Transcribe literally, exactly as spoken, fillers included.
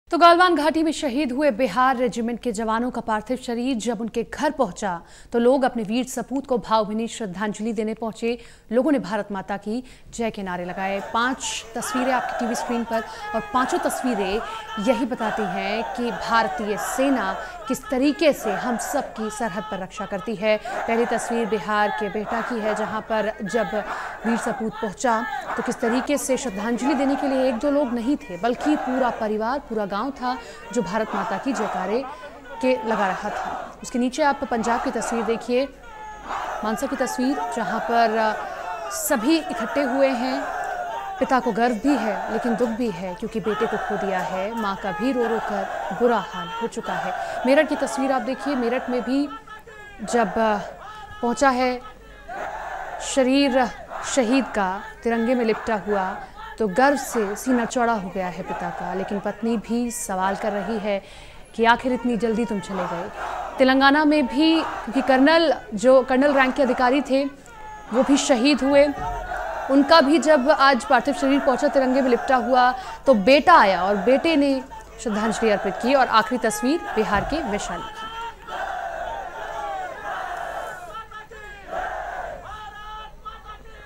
तो गालवान घाटी में शहीद हुए बिहार रेजिमेंट के जवानों का पार्थिव शरीर जब उनके घर पहुंचा तो लोग अपने वीर सपूत को भावभीनी श्रद्धांजलि देने पहुंचे। लोगों ने भारत माता की जय के नारे लगाए। पांच तस्वीरें आपकी टीवी स्क्रीन पर और पांचों तस्वीरें यही बताती हैं कि भारतीय सेना किस तरीके से हम सब की सरहद पर रक्षा करती है। पहली तस्वीर बिहार के बेहटा की है, जहां पर जब वीर सपूत पहुंचा तो किस तरीके से श्रद्धांजलि देने के लिए एक दो लोग नहीं थे बल्कि पूरा परिवार, पूरा गांव था जो भारत माता की जयकारे के लगा रहा था। उसके नीचे आप पंजाब की तस्वीर देखिए, मानसा की तस्वीर, जहां पर सभी इकट्ठे हुए हैं। पिता को गर्व भी है लेकिन दुख भी है क्योंकि बेटे को खो दिया है। माँ का भी रो रो कर बुरा हाल हो चुका है। मेरठ की तस्वीर आप देखिए, मेरठ में भी जब पहुंचा है शरीर शहीद का तिरंगे में लिपटा हुआ तो गर्व से सीना चौड़ा हो गया है पिता का। लेकिन पत्नी भी सवाल कर रही है कि आखिर इतनी जल्दी तुम चले गए। तेलंगाना में भी क्योंकि कर्नल जो कर्नल रैंक के अधिकारी थे वो भी शहीद हुए, उनका भी जब आज पार्थिव शरीर पहुंचा तिरंगे में लिपटा हुआ तो बेटा आया और बेटे ने श्रद्धांजलि अर्पित की। और आखिरी तस्वीर बिहार के वैशाली की।